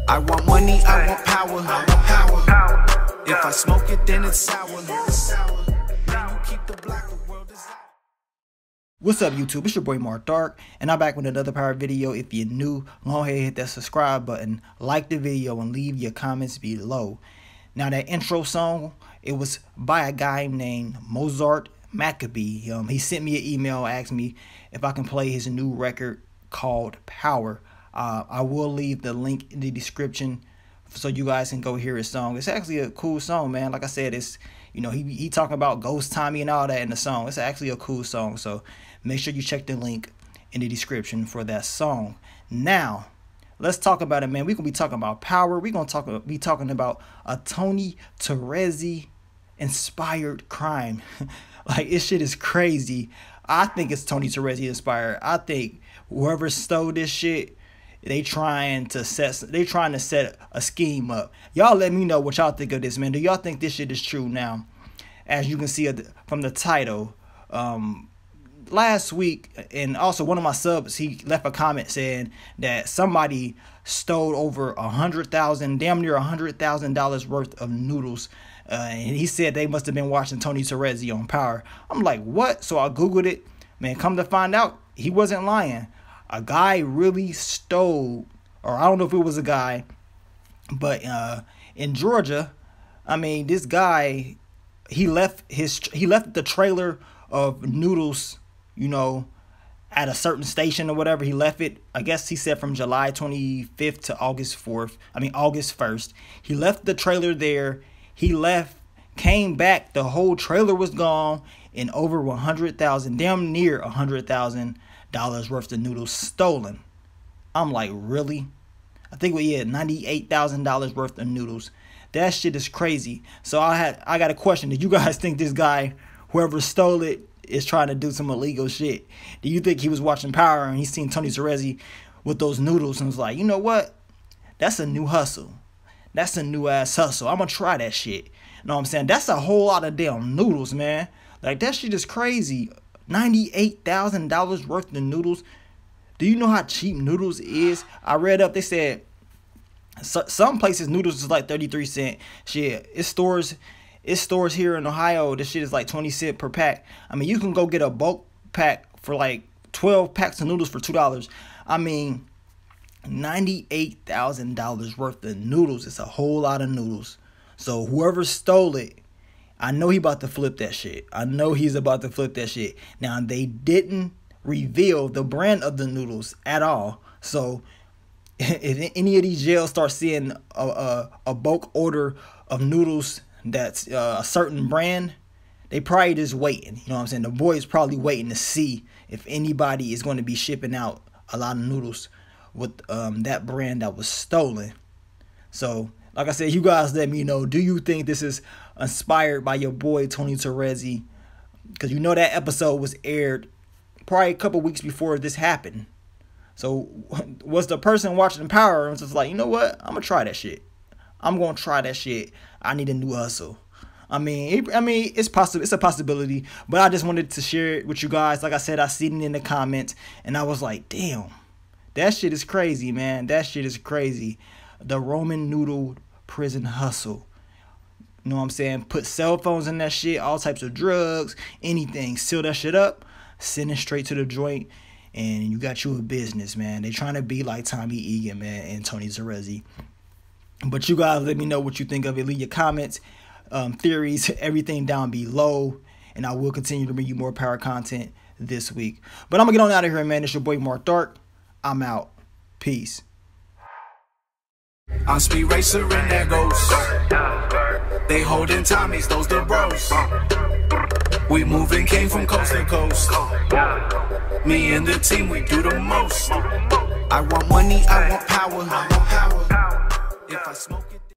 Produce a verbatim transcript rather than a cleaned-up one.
I want money, I want power. I want power. If I smoke it, then it's sour. Man, you keep the block, the world is out. What's up, YouTube? It's your boy Mark Dark, and I'm back with another power video. If you're new, go ahead and hit that subscribe button, like the video, and leave your comments below. Now, that intro song, it was by a guy named Mozart Maccabee. Um, he sent me an email, asked me if I can play his new record called Power. Uh, I will leave the link in the description so you guys can go hear his song. It's actually a cool song, man. Like I said, it's, you know, he he talking about Ghost Tommy and all that in the song. It's actually a cool song, so make sure you check the link in the description for that song. Now, let's talk about it, man. We're gonna be talking about Power. We're gonna talk be talking about a Tony Terezi inspired crime. Like, this shit is crazy. I think it's Tony Terezi inspired. I think whoever stole this shit, they trying to set they trying to set a scheme up. Y'all let me know what y'all think of this, man. Do y'all think this shit is true? Now, as you can see from the title, um last week, and also one of my subs, he left a comment saying that somebody stole over a hundred thousand, damn near a hundred thousand dollars worth of noodles. Uh, and he said they must have been watching Tony Terezi on Power. I'm like, what? So I Googled it. Man, come to find out, he wasn't lying. A guy really stole, or I don't know if it was a guy, but uh, in Georgia, I mean, this guy, he left his, he left the trailer of noodles, you know, at a certain station or whatever. He left it, I guess he said from July twenty-fifth to August fourth. I mean, August first. He left the trailer there. He left, came back. The whole trailer was gone, and over one hundred thousand, damn near one hundred thousand dollars worth of noodles stolen. I'm like, really? I think we had ninety-eight thousand dollars worth of noodles. That shit is crazy. So I had, I got a question. Do you guys think this guy, whoever stole it, is trying to do some illegal shit? Do you think he was watching Power and he seen Tony Terezi with those noodles and was like, you know what? That's a new hustle. That's a new ass hustle. I'm gonna try that shit. You know what I'm saying? That's a whole lot of damn noodles, man. Like, that shit is crazy. ninety-eight thousand dollars worth of noodles. Do you know how cheap noodles is? I read up, they said so, some places noodles is like thirty-three cents. Shit, it stores it stores here in Ohio, this shit is like twenty cents per pack. I mean, you can go get a bulk pack for like twelve packs of noodles for two dollars. I mean, ninety-eight thousand dollars worth of noodles is a whole lot of noodles. So whoever stole it, I know he about to flip that shit. I know he's about to flip that shit. Now, they didn't reveal the brand of the noodles at all. So if any of these jails start seeing a, a, a bulk order of noodles that's uh, a certain brand, they probably just waiting. You know what I'm saying? The boys probably waiting to see if anybody is going to be shipping out a lot of noodles with um, that brand that was stolen. So, like I said, you guys let me know. Do you think this is inspired by your boy Tony Terezi? Because you know that episode was aired probably a couple weeks before this happened. So was the person watching Power and was just like, you know what? I'm gonna try that shit. I'm gonna try that shit. I need a new hustle. I mean, it, I mean, it's possible. It's a possibility. But I just wanted to share it with you guys. Like I said, I seen it in the comments, and I was like, damn, that shit is crazy, man. That shit is crazy. The Roman noodle prison hustle. You know what I'm saying? Put cell phones in that shit, all types of drugs, anything. Seal that shit up, send it straight to the joint, and you got you a business, man. They trying to be like Tommy Egan, man, and Tony Terezi. But you guys let me know what you think of it. Leave your comments, um, theories, everything down below, and I will continue to bring you more Power content this week. But I'm going to get on out of here, man. It's your boy Mark Dark. I'm out. Peace. I'm Speed Racer and that Ghost. They holding Tommies, those the bros. We moving, came from coast to coast. Me and the team, we do the most. I want money, I want power. If I smoke